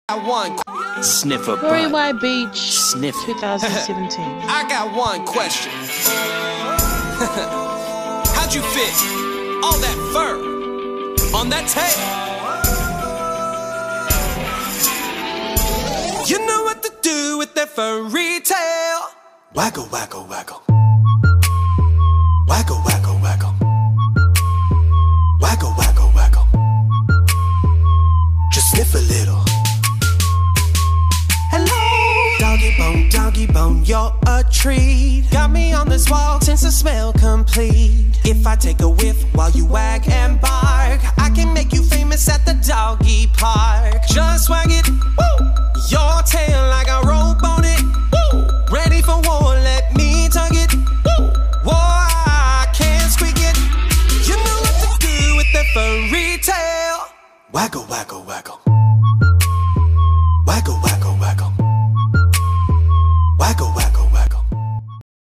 One sniffer Glory butt. White Beach, Sniff. 2017. I got one question. How'd you fit all that fur on that tail? You know what to do with that furry tail. Waggle, waggle, waggle. Waggle, waggle, waggle. Waggle, waggle, waggle. Just sniff a little. Hello, doggy bone, you're a treat. Got me on this wall since the smell complete. If I take a whiff while you wag and bark, I can make you famous at the doggy park. Just wag it